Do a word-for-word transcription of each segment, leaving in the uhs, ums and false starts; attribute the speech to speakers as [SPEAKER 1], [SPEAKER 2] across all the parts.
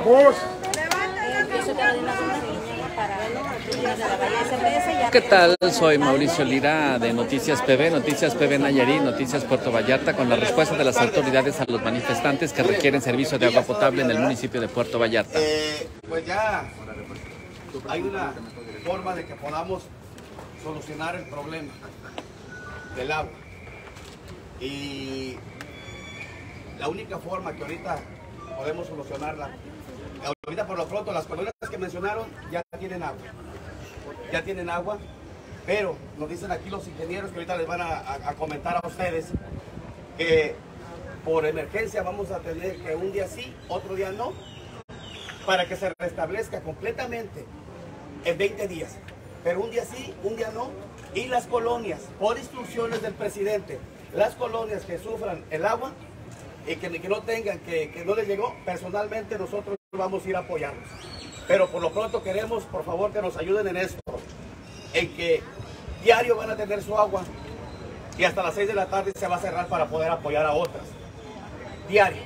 [SPEAKER 1] voz.
[SPEAKER 2] ¿Qué tal? Soy Mauricio Lira de Noticias P B, Noticias P B Nayarit, Noticias Puerto Vallarta, con la respuesta de las autoridades a los manifestantes que requieren servicio de agua potable en el municipio de Puerto Vallarta.
[SPEAKER 3] Eh, pues ya hay una forma de que podamos solucionar el problema del agua. Y la única forma que ahorita podemos solucionarla, ahorita por lo pronto las colonias que mencionaron ya tienen agua, ya tienen agua, pero nos dicen aquí los ingenieros que ahorita les van a, a, a comentar a ustedes que por emergencia vamos a tener que un día sí, otro día no, para que se restablezca completamente en veinte días, pero un día sí, un día no, y las colonias, por instrucciones del presidente, las colonias que sufran el agua y que, que no tengan, que, que no les llegó, personalmente nosotros vamos a ir a apoyarlos. Pero por lo pronto queremos, por favor, que nos ayuden en esto, en que diario van a tener su agua y hasta las seis de la tarde se va a cerrar para poder apoyar a otras. Diario.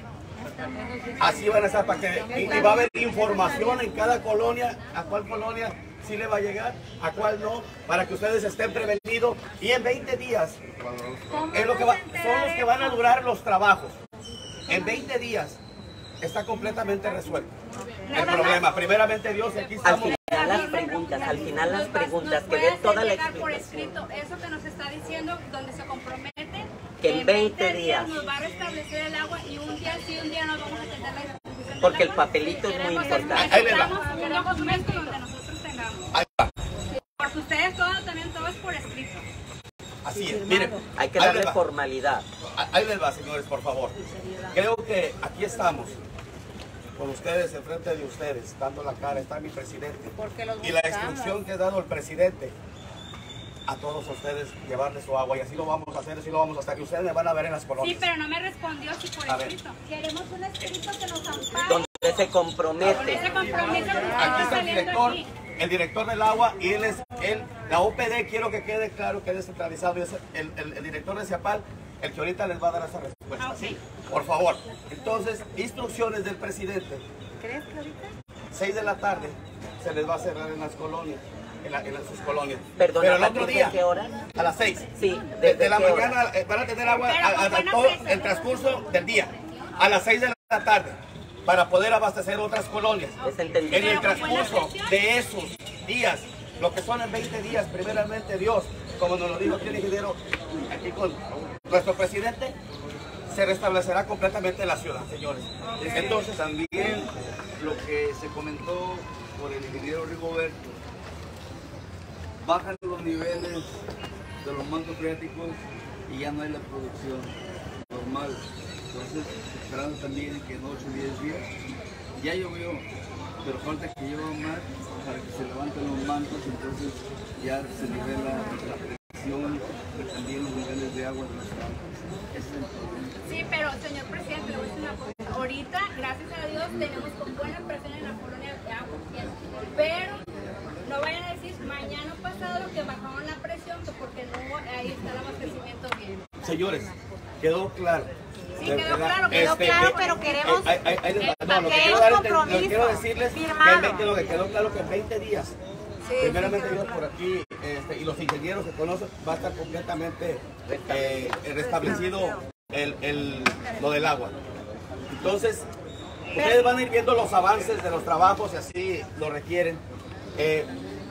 [SPEAKER 3] Así van a estar para que, y, y va a haber información en cada colonia, a cuál colonia sí le va a llegar, a cuál no, para que ustedes estén prevenidos y en veinte días es lo que va, son los que van a durar los trabajos. En veinte días está completamente resuelto el problema. Primeramente Dios, aquí estamos.
[SPEAKER 4] Al final las preguntas, al final las preguntas, que den toda la explicación.
[SPEAKER 5] Por escrito eso que nos está diciendo, donde se compromete
[SPEAKER 4] que en veinte días
[SPEAKER 5] nos va a restablecer el agua y un día sí, un día no vamos a tener la distribución.
[SPEAKER 4] Porque el papelito es muy importante.
[SPEAKER 5] Ahí les va. Un documento donde nosotros tengamos.
[SPEAKER 3] Ahí va.
[SPEAKER 5] Porque ustedes todos también, todo es por escrito.
[SPEAKER 3] Así es, miren.
[SPEAKER 4] Hay que darle formalidad.
[SPEAKER 3] Ahí les va, señores, por favor. Creo que aquí estamos, con ustedes, enfrente de ustedes, dando la cara, está mi presidente. Y la instrucción que ha dado el presidente a todos ustedes, llevarles su agua, y así lo vamos a hacer, así lo vamos a hacer, y ustedes me van a ver en las colonias.
[SPEAKER 5] Sí, pero no me respondió si por escrito. Queremos un escrito que nos ampare.
[SPEAKER 4] Donde se compromete.
[SPEAKER 5] Donde se compromete.
[SPEAKER 3] Aquí está el director, el director del agua, y él es, él, la O P D, quiero que quede claro que es descentralizado, y es el, el, el director de CIAPAL, el que ahorita les va a dar esa respuesta.
[SPEAKER 5] Okay.
[SPEAKER 3] ¿Sí? Por favor. Entonces, instrucciones del presidente.
[SPEAKER 5] ¿Crees que ahorita?
[SPEAKER 3] seis de la tarde se les va a cerrar en las colonias, en, la, en sus colonias.
[SPEAKER 4] Perdona,
[SPEAKER 3] pero el otro día,
[SPEAKER 4] ¿qué hora?
[SPEAKER 3] a las seis.
[SPEAKER 4] Sí,
[SPEAKER 3] de, de la mañana
[SPEAKER 4] hora?
[SPEAKER 3] van a tener agua a, a, a todo el transcurso del día, a las seis de la tarde, para poder abastecer otras colonias. En el transcurso de esos días, lo que son en veinte días, primeramente Dios, como nos lo dijo aquí el ingeniero, aquí con nuestro presidente, se restablecerá completamente la ciudad, señores.
[SPEAKER 6] Entonces también lo que se comentó por el ingeniero Rigoberto, bajan los niveles de los mantos freáticos y ya no hay la producción normal. Entonces, esperando también que en ocho o diez días ya llovió, pero falta que llueva más para que se levanten los mantos, entonces ya se nivela la presión, pero también los niveles de agua de los campos. Ese es el problema.
[SPEAKER 5] Sí, pero señor presidente, le voy a decir una cosa. Ahorita, gracias a Dios, tenemos con buena presión en la colonia de agua, pero no vayan a decir mañana pasado lo que bajaron la presión, que porque no, ahí está el abastecimiento bien.
[SPEAKER 3] Señores, quedó claro.
[SPEAKER 5] Sí, quedó claro, quedó
[SPEAKER 3] este,
[SPEAKER 5] claro,
[SPEAKER 3] eh,
[SPEAKER 5] pero queremos...
[SPEAKER 3] eh, eh, eh, eh, no, lo que quiero, dar, lo que quiero decirles que en veinte, lo que quedó claro que en veinte días, sí, primeramente Dios por aquí, este, y los ingenieros que conocen, va a estar completamente eh, restablecido el, el, lo del agua. Entonces, ustedes van a ir viendo los avances de los trabajos y así lo requieren. Eh,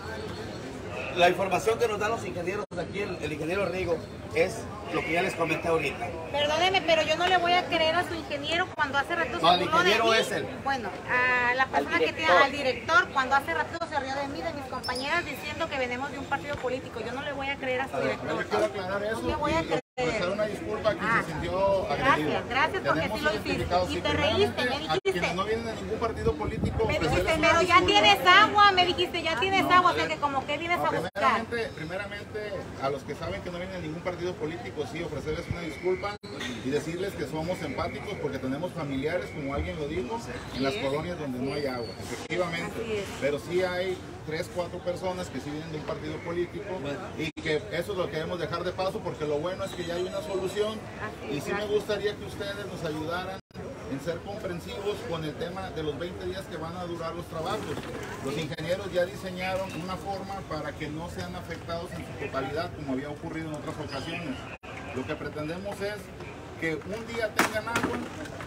[SPEAKER 3] la información que nos dan los ingenieros aquí, el, el ingeniero Rigo, es lo que ya les comenté ahorita.
[SPEAKER 7] Perdóneme, pero yo no le voy a creer a su ingeniero cuando hace rato
[SPEAKER 3] no,
[SPEAKER 7] se
[SPEAKER 3] el
[SPEAKER 7] burló
[SPEAKER 3] ingeniero
[SPEAKER 7] de mí.
[SPEAKER 3] Es el...
[SPEAKER 7] Bueno, a la persona que tiene, al director, cuando hace rato se rió de mí, de mis compañeras, diciendo que venimos de un partido político. Yo no le voy a creer a su director.
[SPEAKER 1] Yo quiero aclarar eso.
[SPEAKER 7] No le voy a creer.
[SPEAKER 1] Ofrecer una disculpa a quien ah, se sintió agredido.
[SPEAKER 7] Gracias, gracias porque sí lo hiciste. Y te reíste, me dijiste.
[SPEAKER 1] A quienes no vienen de ningún partido político.
[SPEAKER 7] Me dijiste, pero ya tienes agua, me dijiste, ya tienes
[SPEAKER 1] no,
[SPEAKER 7] agua, o sea que como que vienes
[SPEAKER 1] no,
[SPEAKER 7] a buscar.
[SPEAKER 1] Primeramente, primeramente, a los que saben que no vienen de ningún partido político, sí, ofrecerles una disculpa y decirles que somos empáticos porque tenemos familiares, como alguien lo dijo, en las colonias donde no hay agua, efectivamente. Pero sí hay tres, cuatro personas que sí vienen de un partido político y que eso es lo que debemos dejar de paso porque lo bueno es que ya hay una solución y sí me gustaría que ustedes nos ayudaran en ser comprensivos con el tema de los veinte días que van a durar los trabajos. Los ingenieros ya diseñaron una forma para que no sean afectados en su totalidad, como había ocurrido en otras ocasiones. Lo que pretendemos es que un día tengan agua,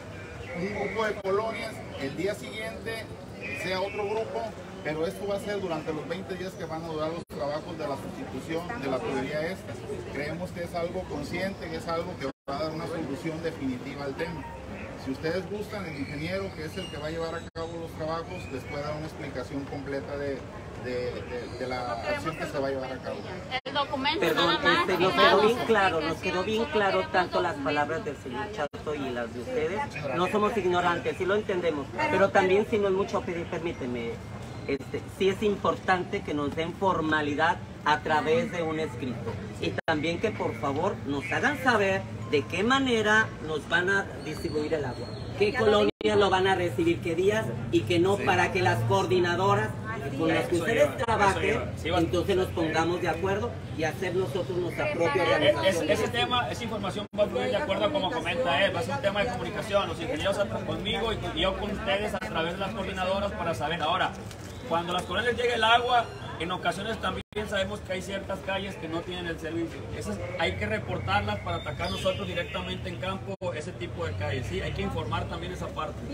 [SPEAKER 1] un grupo de colonias, el día siguiente sea otro grupo, pero esto va a ser durante los veinte días que van a durar los trabajos de la sustitución de la tubería esta. Creemos que es algo consciente, que es algo que va a dar una solución definitiva al tema. Si ustedes gustan, el ingeniero, que es el que va a llevar a cabo los trabajos, les puede dar una explicación completa de, de, de, de la acción que se va a llevar a cabo.
[SPEAKER 5] El documento
[SPEAKER 4] Perdón,
[SPEAKER 5] nada más.
[SPEAKER 4] este, nos quedó bien claro, nos quedó bien claro tanto las palabras del señor Chato y las de ustedes. No somos ignorantes, sí lo entendemos, pero también si no es mucho pedir, permíteme, este, sí es importante que nos den formalidad a través de un escrito. Y también que por favor nos hagan saber de qué manera nos van a distribuir el agua, qué colonias lo van a recibir, qué días, y que no para que las coordinadoras con las que ustedes trabajen, entonces nos pongamos de acuerdo y hacer nosotros nuestra propia organización.
[SPEAKER 8] Es, ese tema, esa información va a fluir de acuerdo a como comenta él, va a ser un tema de comunicación, los ingenieros atrás conmigo y yo con ustedes a través de las coordinadoras para saber. Ahora, cuando las colonias llegue el agua, en ocasiones también sabemos que hay ciertas calles que no tienen el servicio. Esas hay que reportarlas para atacar nosotros directamente en campo ese tipo de calles. Sí, hay que informar también esa parte.
[SPEAKER 7] Y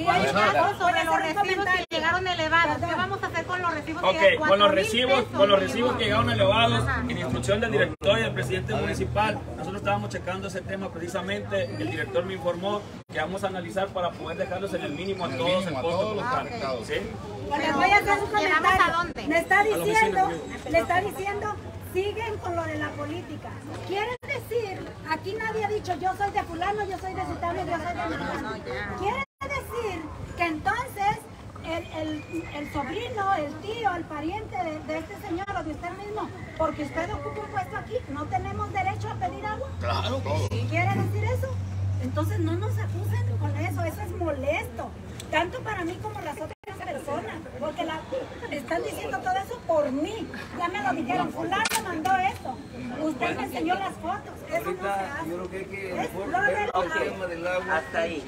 [SPEAKER 7] sobre los recibos que llegaron elevados, ¿qué vamos a hacer con los recibos?
[SPEAKER 8] Ok, con los recibos, con los recibos que llegaron elevados, en instrucción del director y del presidente municipal, nosotros estábamos checando ese tema precisamente. El director me informó que vamos a analizar para poder dejarlos en el mínimo a todos el costo local. ¿Sí?
[SPEAKER 9] Les voy a hacer un comentario.
[SPEAKER 7] ¿A dónde?
[SPEAKER 9] Le está diciendo, le está diciendo, siguen con lo de la política. Quiere decir, aquí nadie ha dicho yo soy de fulano, yo soy de sutano, yo soy de fulano. Quiere decir que entonces el, el, el sobrino, el tío, el pariente de, de este señor o de usted mismo, porque usted ocupa un puesto aquí, no tenemos derecho a pedir agua.
[SPEAKER 1] Claro, que
[SPEAKER 9] ¿Quiere decir eso? Entonces no nos acusen con eso, eso es molesto, tanto para mí como las otras personas, porque la, están diciendo todo eso por mí, ya me lo dijeron, fulano mandó eso, usted me enseñó las fotos, eso no se hace.
[SPEAKER 6] Yo creo que hay que
[SPEAKER 9] Es
[SPEAKER 6] mejor
[SPEAKER 9] lo
[SPEAKER 6] ver
[SPEAKER 9] del
[SPEAKER 6] el
[SPEAKER 9] agua.
[SPEAKER 6] tema del agua.
[SPEAKER 4] Hasta ahí.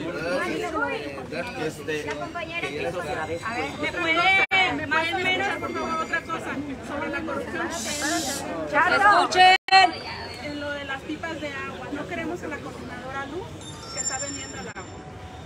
[SPEAKER 6] Este,
[SPEAKER 5] La compañera que hizo.
[SPEAKER 4] A ver,
[SPEAKER 5] A ver, ¿me puede, me pueden menos, por favor, otra cosa sobre la corrupción?
[SPEAKER 9] ¡Escuchen!
[SPEAKER 10] En lo de las pipas de agua, no queremos a la coordinadora Luz que está vendiendo el agua,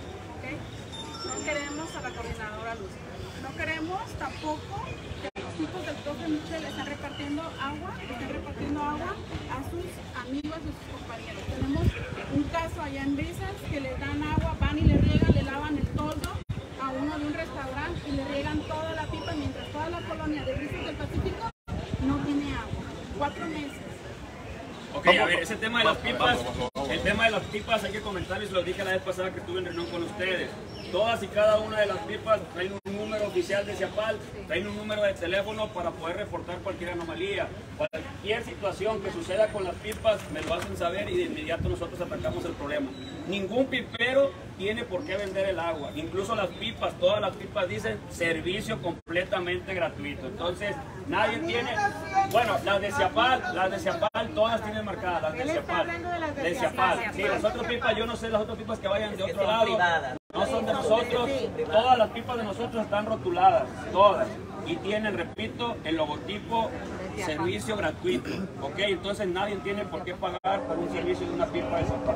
[SPEAKER 10] ¿ok? No queremos a la coordinadora Luz, no queremos tampoco que los hijos del profe Michel están repartiendo agua, están repartiendo agua a sus amigos y sus compañeros. Tenemos un caso allá en Brisas que le dan agua, van y le riegan, le lavan el toldo a uno de un restaurante y le riegan toda la pipa mientras toda la colonia de Brisas del Pacífico no tiene agua. Cuatro meses.
[SPEAKER 8] Ok, a ver, ese tema de las pipas, el tema de las pipas hay que comentarles, lo dije la vez pasada que estuve en reunión con ustedes. Todas y cada una de las pipas traen un número oficial de CIAPAL, traen un número de teléfono para poder reportar cualquier anomalía. Cualquier situación que suceda con las pipas me lo hacen saber y de inmediato nosotros atacamos el problema. Ningún pipero tiene por qué vender el agua. Incluso las pipas, todas las pipas dicen servicio completamente gratuito. Entonces, nadie tiene... Bueno, las de CIAPAL, las de CIAPAL, todas tienen marcadas, las de CIAPAL. De CIAPAL. Sí, las otras pipas, yo no sé las otras pipas que vayan de otro lado. No son de nosotros, todas las pipas de nosotros están rotuladas, todas. Y tienen, repito, el logotipo servicio gratuito. Ok, entonces nadie tiene por qué pagar por un servicio de una pipa de CIAPAL.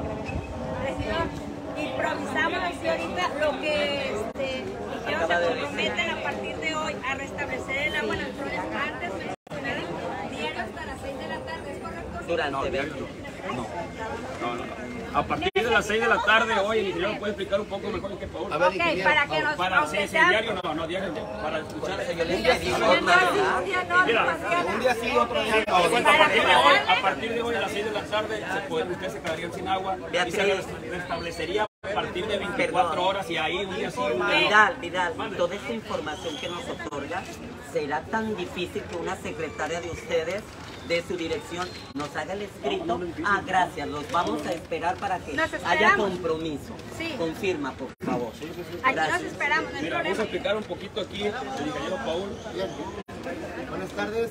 [SPEAKER 5] Improvisamos así ahorita lo que este, dijeron, se comprometen a partir de hoy a restablecer el agua en las flores antes mencionadas, diario hasta las seis de la tarde, ¿es correcto?
[SPEAKER 4] Durante veinte.
[SPEAKER 8] No, no, no. A partir de las seis de la tarde hoy el ingeniero puede explicar un poco mejor que Paul.
[SPEAKER 5] Ok, para que nos...
[SPEAKER 8] Para sí, sí, diario no, no, diario no. Para escuchar ese yo le
[SPEAKER 5] Mira,
[SPEAKER 3] Un día sí, otro día no.
[SPEAKER 8] a partir de hoy, a partir de hoy a las seis de la tarde se puede, ustedes se quedarían sin agua y se restablecería a partir de veinticuatro horas y ahí un día sí, un día no.
[SPEAKER 4] Vidal, Vidal, toda esta información que nos otorga, ¿será tan difícil que una secretaria de ustedes, de su dirección, nos haga el escrito? Ah, gracias, los vamos a esperar para que haya compromiso.
[SPEAKER 5] Sí.
[SPEAKER 4] Confirma, por favor.
[SPEAKER 5] Aquí nos esperamos, no hay
[SPEAKER 8] Mira, vamos a
[SPEAKER 5] problema.
[SPEAKER 8] explicar un poquito aquí el ingeniero Paul.
[SPEAKER 1] buenas tardes.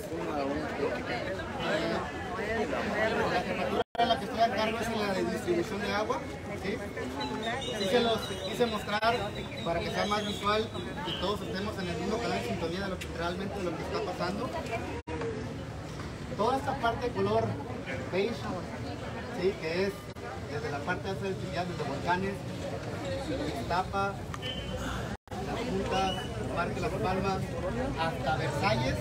[SPEAKER 1] La jefatura en la que estoy a cargo es en la de distribución de agua. ¿Sí? Sí se los, sí se
[SPEAKER 11] quise mostrar para que sea más visual y todos estemos en el mismo canal de sintonía de lo que realmente de lo que está pasando. Toda esta parte de color beige, ¿sí? Que es desde la parte alta del Chillán, desde Volcanes, Ixtapa, Las Juntas, Parque Las Palmas, hasta Versalles.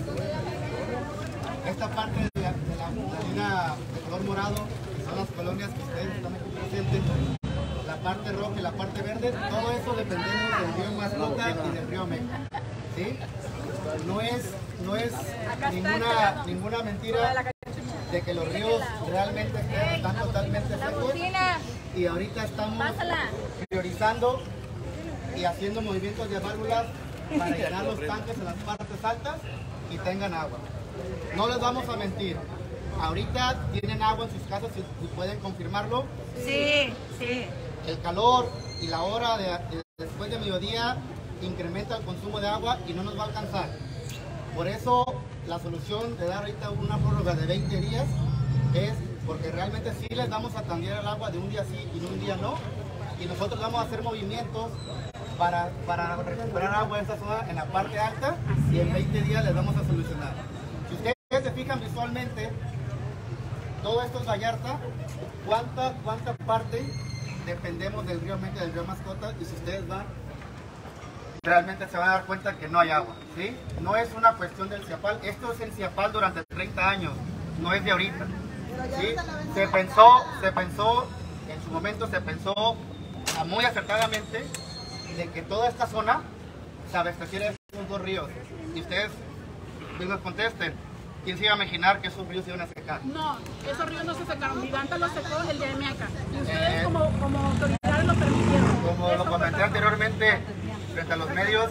[SPEAKER 11] Esta parte de la, de la, la línea de color morado, que son las colonias que ustedes están aquí presentes, la parte roja y la parte verde, todo eso dependemos del río Mascota y del río Meca, ¿sí? No es, no es ninguna, ninguna mentira de que los ríos realmente están totalmente secos, y ahorita estamos priorizando y haciendo movimientos de válvulas para llenar los tanques en las partes altas y tengan agua. No les vamos a mentir, ahorita tienen agua en sus casas y pueden confirmarlo.
[SPEAKER 9] Sí, sí.
[SPEAKER 11] El calor y la hora de, de, después de mediodía incrementa el consumo de agua y no nos va a alcanzar. Por eso la solución de dar ahorita una prórroga de veinte días es porque realmente sí les vamos a cambiar el agua de un día sí y de un día no, y nosotros vamos a hacer movimientos para, para recuperar agua en esta zona en la parte alta, y en veinte días les vamos a solucionar. Si ustedes se fijan visualmente, todo esto es Vallarta, ¿cuánta, cuánta parte dependemos del río Meca, del río Mascota? Y si ustedes van, realmente se van a dar cuenta que no hay agua, ¿sí? No es una cuestión del Ciapal, esto es el Ciapal durante treinta años, no es de ahorita, ¿sí? Se pensó, se pensó, en su momento se pensó muy acertadamente de que toda esta zona se abasteciera de estos dos ríos, y ustedes mismos contesten, ¿quién se iba a imaginar que esos ríos se iban a secar?
[SPEAKER 10] No, esos ríos no se secaron, Vidanta los secó el de Meca, y ustedes eh, como, como autoridades lo permitieron.
[SPEAKER 11] Como lo comenté anteriormente frente a los medios,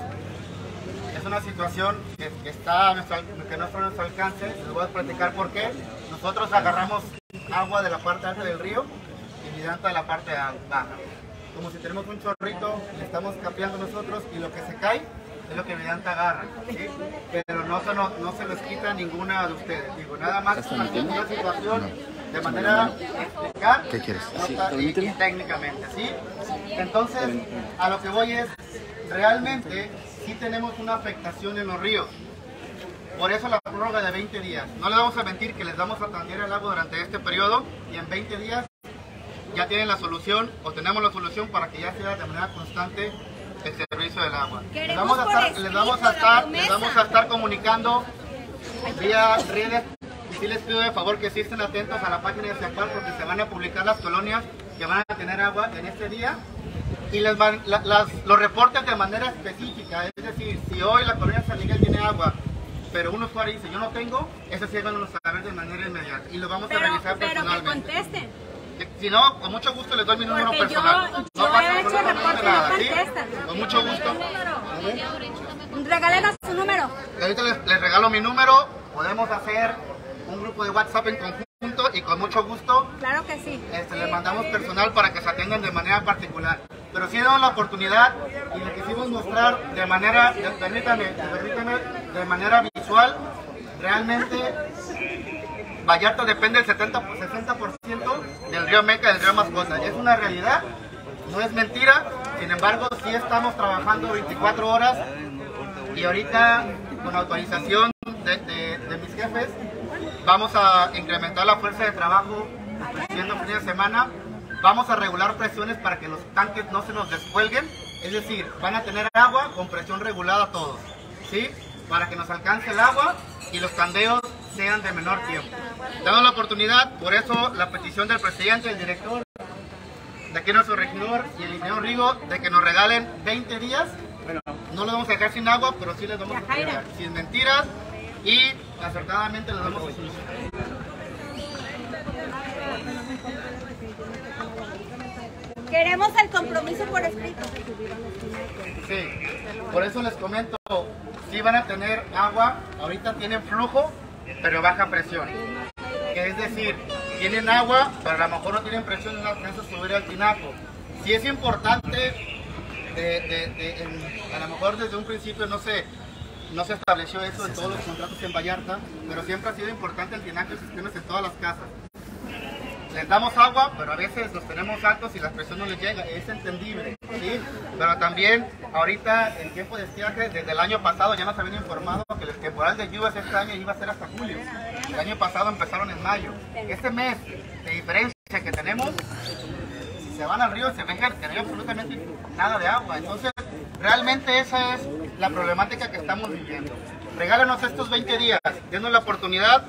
[SPEAKER 11] es una situación que, que está a nuestro, que no está a nuestro alcance. Les voy a platicar por qué. Nosotros agarramos agua de la parte alta del río y Vidanta de la parte baja. Como si tenemos un chorrito, le estamos capeando nosotros y lo que se cae es lo que Vidanta agarra, ¿sí? Pero no se, no, no se les quita ninguna de ustedes. Digo, nada más es una situación de manera explicar. ¿Qué quieres? No, y, y técnicamente, ¿sí? Entonces, a lo que voy es, realmente sí tenemos una afectación en los ríos. Por eso la prórroga de veinte días. No les vamos a mentir que les vamos a atender el agua durante este periodo, y en veinte días ya tienen la solución, o tenemos la solución para que ya sea de manera constante el servicio del agua. Les vamos a estar, les vamos a estar, les vamos a estar comunicando vía redes, y sí les pido de favor que sí estén atentos a la página de Ciapal, porque se van a publicar las colonias que van a tener agua en este día, y les van, la, las, los reportes de manera específica. Es decir, si hoy la colonia San Miguel tiene agua, pero un usuario dice yo no tengo, eso sí van a saber de manera inmediata y lo vamos
[SPEAKER 5] pero,
[SPEAKER 11] a revisar
[SPEAKER 5] pero
[SPEAKER 11] personalmente.
[SPEAKER 5] Pero que contesten.
[SPEAKER 11] Si no, con mucho gusto les doy mi número
[SPEAKER 5] Porque
[SPEAKER 11] personal.
[SPEAKER 5] Yo,
[SPEAKER 11] no
[SPEAKER 5] yo
[SPEAKER 11] pasa
[SPEAKER 5] he hecho reportes,
[SPEAKER 11] nada,
[SPEAKER 5] no
[SPEAKER 11] ¿sí?
[SPEAKER 5] contestan.
[SPEAKER 11] Con mucho gusto.
[SPEAKER 5] Regálenos su número.
[SPEAKER 11] Ahorita les, les regalo mi número. Podemos hacer un grupo de WhatsApp en conjunto y con mucho gusto.
[SPEAKER 5] Claro que sí.
[SPEAKER 11] Este, les mandamos personal para que se atiendan de manera particular. Pero sí damos la oportunidad y le quisimos mostrar de manera, de, permítame, de, permítame, de manera visual, realmente Vallarta depende del setenta, sesenta por ciento del río Meca y del río Mascota. Es una realidad, no es mentira. Sin embargo, sí estamos trabajando veinticuatro horas, y ahorita con autorización de, de, de mis jefes vamos a incrementar la fuerza de trabajo ofreciendo fin de semana. Vamos a regular presiones para que los tanques no se nos descuelguen, es decir, van a tener agua con presión regulada todos, ¿sí? Para que nos alcance el agua y los tandeos sean de menor tiempo. Dando la oportunidad, por eso la petición del presidente, el director, de aquí nuestro regidor y el ingeniero Rigo, de que nos regalen veinte días. No los vamos a dejar sin agua, pero sí les vamos a apoyar, sin mentiras, y acertadamente les damos a solucionar.
[SPEAKER 5] Queremos el compromiso por escrito.
[SPEAKER 11] Sí, por eso les comento, sí van a tener agua, ahorita tienen flujo, pero baja presión. Que es decir, tienen agua, pero a lo mejor no tienen presión, no alcanza a subir al tinaco. Sí es importante, de, de, de, en, a lo mejor desde un principio no se, no se estableció eso en todos los contratos en Vallarta, pero siempre ha sido importante el tinaco y sistemas en todas las casas. les damos agua, pero a veces los tenemos altos y la presión no les llega, es entendible, ¿sí? Pero también ahorita en tiempo de estiaje, desde el año pasado ya nos habían informado que el temporal de lluvias este año iba a ser hasta julio. El año pasado empezaron en mayo. Este mes de diferencia que tenemos, si se van al río se vengan, que no hay absolutamente nada de agua. Entonces, realmente esa es la problemática que estamos viviendo. Regálanos estos veinte días, denos la oportunidad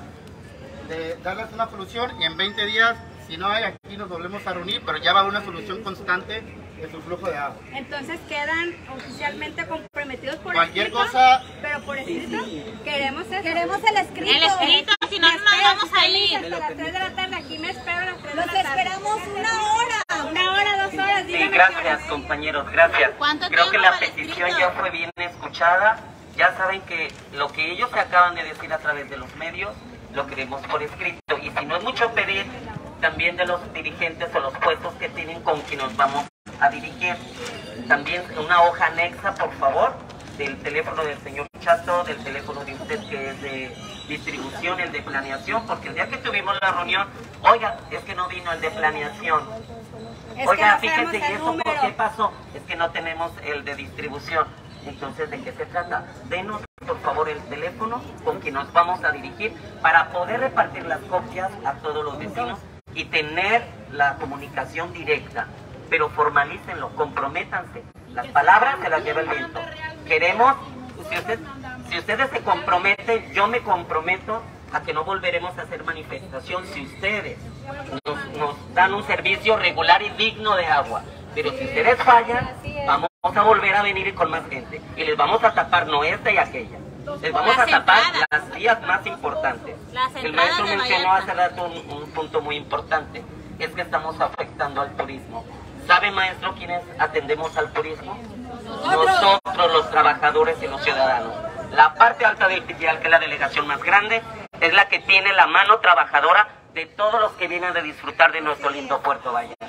[SPEAKER 11] de darles una solución y en veinte días, si no hay, aquí nos volvemos a reunir, pero ya va a haber una solución constante de su flujo de agua.
[SPEAKER 5] Entonces quedan oficialmente comprometidos por
[SPEAKER 11] cualquier
[SPEAKER 5] escrito,
[SPEAKER 11] cosa,
[SPEAKER 5] pero por escrito queremos eso.
[SPEAKER 9] Queremos el escrito.
[SPEAKER 7] El escrito, si no, no nos vamos a ir.
[SPEAKER 5] Hasta las tres de la tarde, aquí me espero a las tres de
[SPEAKER 9] Los
[SPEAKER 5] la tarde.
[SPEAKER 9] esperamos una hora.
[SPEAKER 5] Una hora, dos horas,
[SPEAKER 4] Sí,
[SPEAKER 5] dígame
[SPEAKER 4] gracias
[SPEAKER 5] qué hora.
[SPEAKER 4] compañeros, gracias.
[SPEAKER 7] ¿Cuánto
[SPEAKER 4] Creo que
[SPEAKER 7] tiempo
[SPEAKER 4] la
[SPEAKER 7] para el
[SPEAKER 4] petición
[SPEAKER 7] escrito?
[SPEAKER 4] ya fue bien escuchada. Ya saben que lo que ellos se acaban de decir a través de los medios, lo queremos por escrito. Y si no es mucho pedir, también de los dirigentes o los puestos que tienen con quien nos vamos a dirigir. También una hoja anexa, por favor, del teléfono del señor Chato, del teléfono de usted que es de distribución, el de planeación, porque el día que tuvimos la reunión, oiga, es que no vino el de planeación.
[SPEAKER 5] Es
[SPEAKER 4] Oiga,
[SPEAKER 5] que no
[SPEAKER 4] fíjense, ¿y
[SPEAKER 5] sabemos el
[SPEAKER 4] eso por
[SPEAKER 5] número.
[SPEAKER 4] qué pasó? Es que no tenemos el de distribución. Entonces, ¿de qué se trata? Denos, por favor, el teléfono con quien nos vamos a dirigir para poder repartir las copias a todos los vecinos y tener la comunicación directa. Pero formalícenlo, comprométanse. Las palabras se las lleva el viento. Queremos, si, usted, si ustedes se comprometen, yo me comprometo a que no volveremos a hacer manifestación si ustedes nos, nos dan un servicio regular y digno de agua. Pero si ustedes fallan, vamos a volver a venir con más gente. Y les vamos a tapar no esta y aquella. Les vamos
[SPEAKER 7] Las
[SPEAKER 4] a tapar
[SPEAKER 7] entradas.
[SPEAKER 4] las vías más importantes.
[SPEAKER 7] Las
[SPEAKER 4] El
[SPEAKER 7] entradas
[SPEAKER 4] maestro
[SPEAKER 7] de
[SPEAKER 4] mencionó
[SPEAKER 7] Vallarta.
[SPEAKER 4] hace rato un, un punto muy importante. Es que estamos afectando al turismo. ¿Sabe, maestro, quiénes atendemos al turismo? Nosotros, los trabajadores y los ciudadanos. La parte alta del Pitial, que es la delegación más grande, es la que tiene la mano trabajadora de todos los que vienen a disfrutar de nuestro lindo Puerto Vallarta.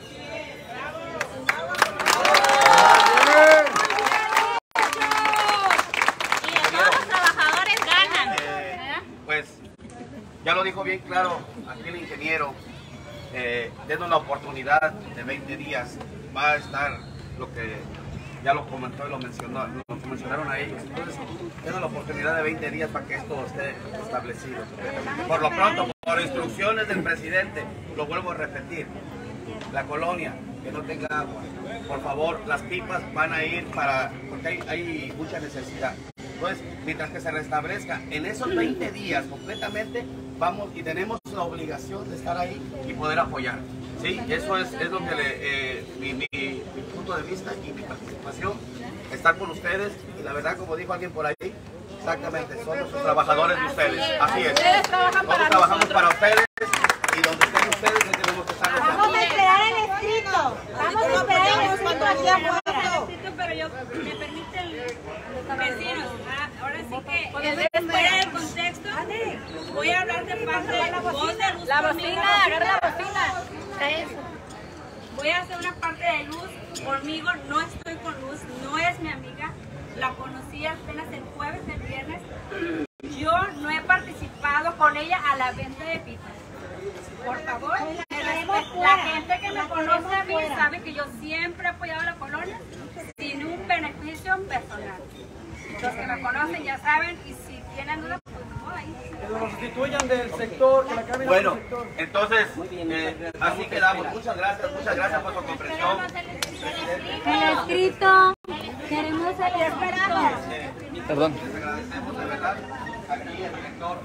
[SPEAKER 7] Y todos los trabajadores ganan.
[SPEAKER 3] Pues ya lo dijo bien claro aquí el ingeniero, eh, denos la oportunidad de veinte días, va a estar lo que ya lo comentó y lo mencionó, lo que mencionaron a ellos. Entonces, denos la oportunidad de veinte días para que esto esté establecido. Por lo pronto, por instrucciones del presidente, lo vuelvo a repetir, la colonia que no tenga agua, por favor, las pipas van a ir para, porque hay, hay mucha necesidad. Entonces, mientras que se restablezca, en esos veinte días completamente, vamos y tenemos la obligación de estar ahí y poder apoyar. ¿Sí? Eso es, es lo que le, eh, mi, mi, mi punto de vista y mi participación, estar con ustedes. Y la verdad, como dijo alguien por ahí, exactamente, somos los trabajadores de ustedes. Así es.
[SPEAKER 10] Ustedes trabajan
[SPEAKER 3] Nosotros
[SPEAKER 10] para
[SPEAKER 3] trabajamos
[SPEAKER 10] nosotros.
[SPEAKER 3] para ustedes y donde estén ustedes, ahí tenemos que estar nosotros.
[SPEAKER 9] Vamos a esperar el escrito. Vamos a esperar el escrito aquí afuera.
[SPEAKER 5] Pero yo, me permite el vecinos, ah, ahora sí que es fuera del contexto, voy a hablar de parte de la voz de Luz.
[SPEAKER 10] La
[SPEAKER 5] conmigo.
[SPEAKER 10] bocina, agarra la bocina.
[SPEAKER 5] Voy a hacer una parte de Luz conmigo, no estoy con Luz, no es mi amiga, la conocí apenas el jueves, el viernes, yo no he participado con ella a la venta de pipas. Por favor, me respe- la gente que me conoce a mí sabe que yo siempre he apoyado a la colonia sin un beneficio personal. Los que me conocen ya saben y si tienen dudas, pues no, ahí.
[SPEAKER 12] Que lo sustituyan del sector, que la cambien
[SPEAKER 3] Bueno,
[SPEAKER 12] del sector.
[SPEAKER 3] entonces, eh, así quedamos. Muchas gracias, muchas gracias por su comprensión.
[SPEAKER 9] El escrito. Queremos el escrito.
[SPEAKER 2] Perdón.
[SPEAKER 3] Les agradecemos de verdad. Aquí el director.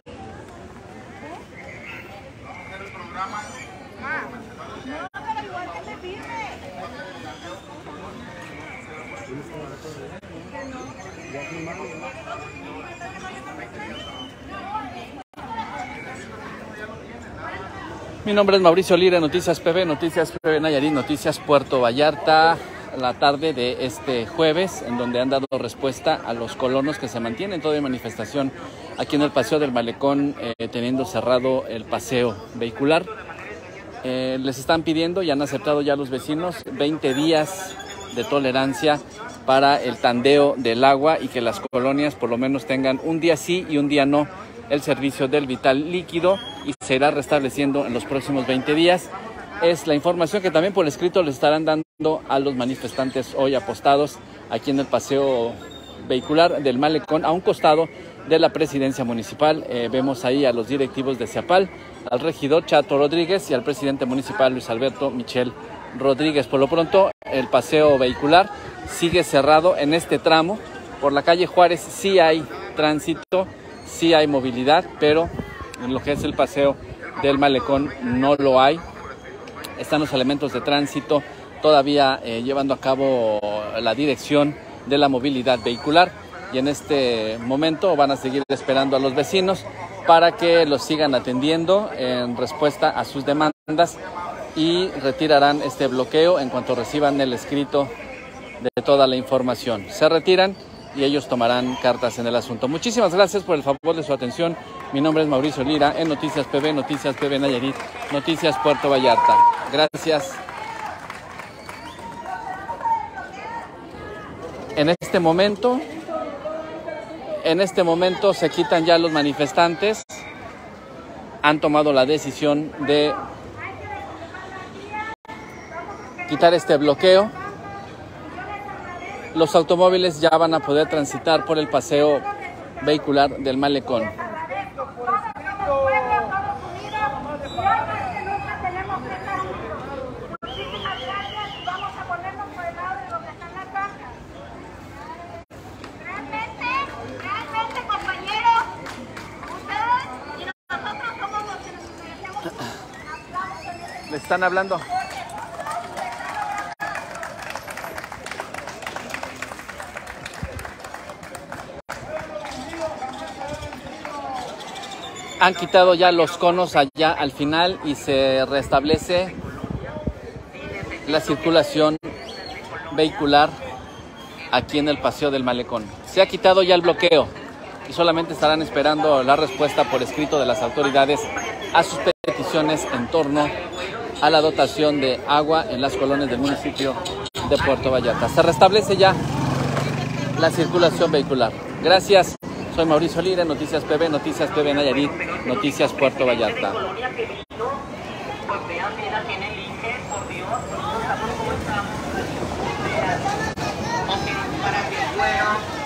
[SPEAKER 1] Hacer el programa.
[SPEAKER 2] Mi nombre es Mauricio Lira, Noticias P B, Noticias P B Nayarit, Noticias Puerto Vallarta, la tarde de este jueves, en donde han dado respuesta a los colonos que se mantienen todavía en manifestación aquí en el Paseo del Malecón, eh, teniendo cerrado el paseo vehicular. Eh, les están pidiendo y han aceptado ya los vecinos veinte días de tolerancia para el tandeo del agua y que las colonias por lo menos tengan un día sí y un día no el servicio del vital líquido y se irá restableciendo en los próximos veinte días. Es la información que también por escrito les estarán dando a los manifestantes hoy apostados aquí en el paseo vehicular del Malecón, a un costado de la presidencia municipal. Eh, vemos ahí a los directivos de Ciapal, al regidor Chato Rodríguez y al presidente municipal Luis Alberto Michel Rodríguez. Por lo pronto, el paseo vehicular sigue cerrado en este tramo. Por la calle Juárez sí hay tránsito, sí hay movilidad, pero en lo que es el paseo del Malecón no lo hay. Están los elementos de tránsito todavía eh, llevando a cabo la dirección de la movilidad vehicular, y en este momento van a seguir esperando a los vecinos para que los sigan atendiendo en respuesta a sus demandas, y retirarán este bloqueo en cuanto reciban el escrito de toda la información. Se retiran y ellos tomarán cartas en el asunto. Muchísimas gracias por el favor de su atención. Mi nombre es Mauricio Lira en Noticias P B, Noticias P B Nayarit, Noticias Puerto Vallarta. Gracias. En este momento, en este momento se quitan ya los manifestantes. Han tomado la decisión de quitar este bloqueo. Los automóviles ya van a poder transitar por el paseo vehicular del Malecón. Le están hablando. Han quitado ya los conos allá al final y se restablece la circulación vehicular aquí en el paseo del Malecón. Se ha quitado ya el bloqueo y solamente estarán esperando la respuesta por escrito de las autoridades a sus peticiones en torno a la dotación de agua en las colonias del municipio de Puerto Vallarta. Se restablece ya la circulación vehicular. Gracias. Soy Mauricio Lira, Noticias P B, Noticias P B Nayarit, Noticias Puerto Vallarta.
[SPEAKER 4] Para que el